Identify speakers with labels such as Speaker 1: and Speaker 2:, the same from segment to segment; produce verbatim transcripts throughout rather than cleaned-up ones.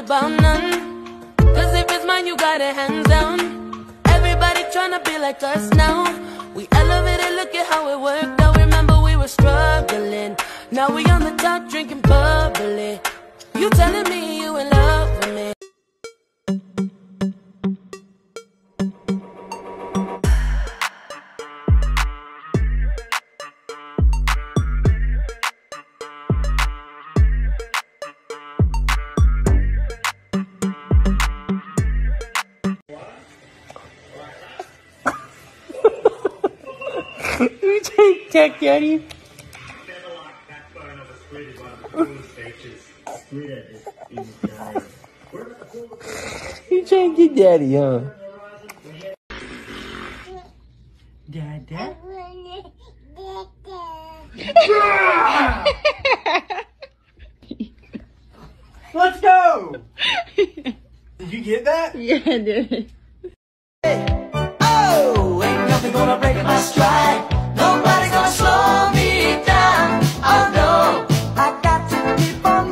Speaker 1: about none. Cause if it's mine, you got it hands down. Everybody tryna be like us now. We elevated, look at how it worked out. Remember we were struggling. Now we on the top drinking bubbly. You telling me you in love with me.
Speaker 2: You take tech, Daddy. You trying to get Daddy, huh? Dada? Let's go! Did you get that?
Speaker 3: Yeah, I did.
Speaker 1: Oh, ain't nothing gonna break my stride. Nobody gonna slow me down. Oh no, I got to keep on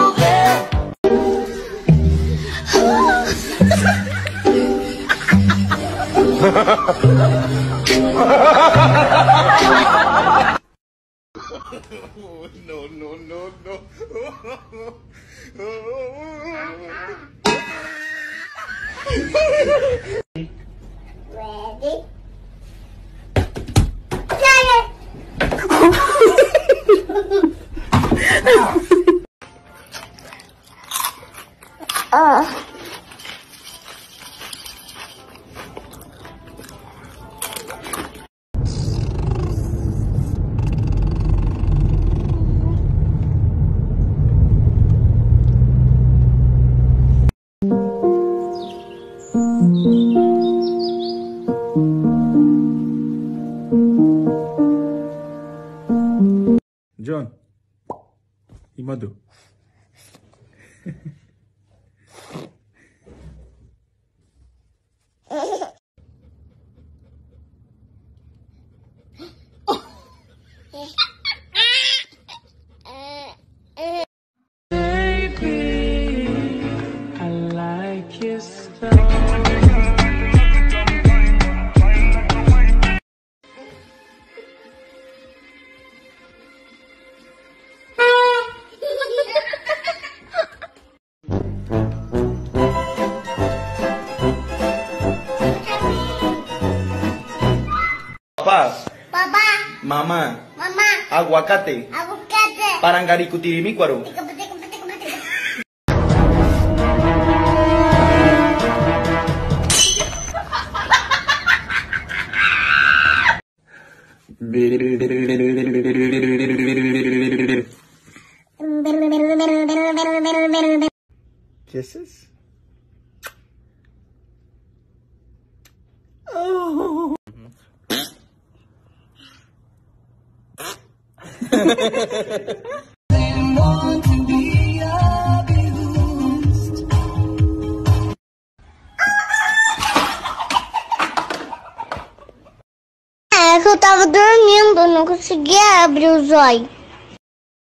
Speaker 1: moving.
Speaker 4: No, no, no, no.
Speaker 5: Ready? uh.
Speaker 4: John, Imadu.
Speaker 2: Baby, I like your style.
Speaker 4: Papá,
Speaker 5: Papá,
Speaker 4: mamá,
Speaker 5: mamá,
Speaker 4: aguacate,
Speaker 5: aguacate.
Speaker 4: parangaricutirimícuaro. Kisses? Oh.
Speaker 5: É que eu tava dormindo, não conseguia abrir os olhos.